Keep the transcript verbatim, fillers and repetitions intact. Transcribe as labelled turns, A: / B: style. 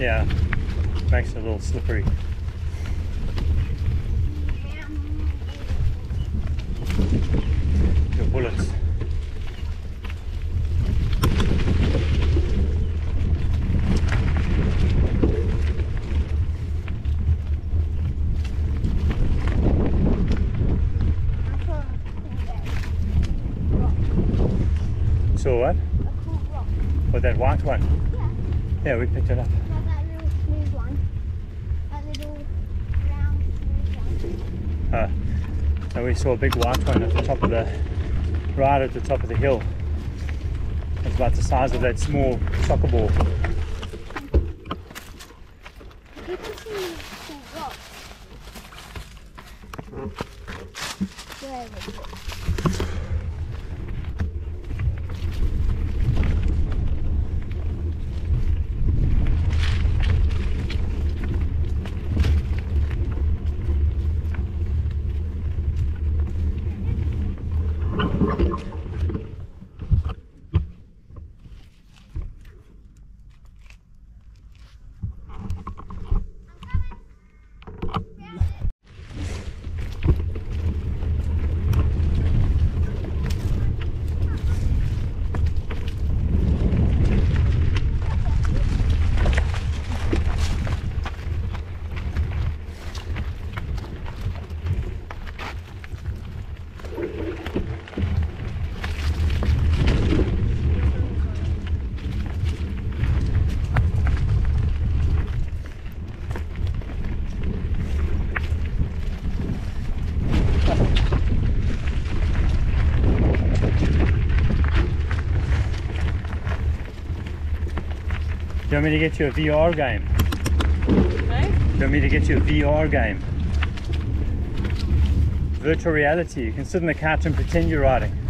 A: Yeah, makes it a little slippery. Your bullets. Saw what?
B: A cool rock.
A: Or that white one?
B: Yeah.
A: Yeah, we picked it up.
B: Not that little smooth one. That little round smooth one.
A: Uh, and we saw a big white one at the top of the, right at the top of the hill. It's about the size of that small soccer ball.
B: You can see some rocks. Where is it?
A: Do you want me to get you a V R game?
C: No?
A: Do you want me to get you a V R game? Virtual reality. You can sit on the couch and pretend you're riding.